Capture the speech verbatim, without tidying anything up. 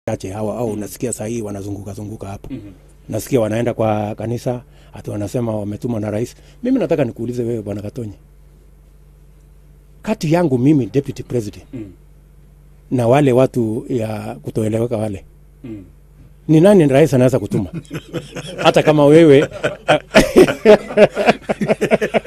chache hawa au nasikia saa hii wanazunguka zunguka hapo. Mm-hmm. Nasikia wanaenda kwa kanisa ati wanasema wametumwa na rais. Mimi nataka nikuulize wewe bwana Katonyi. Kati yangu mimi deputy president mm. na wale watu ya kutoeleweka wale. Mm. Ni nani rais anaweza kutuma? Hata kama wewe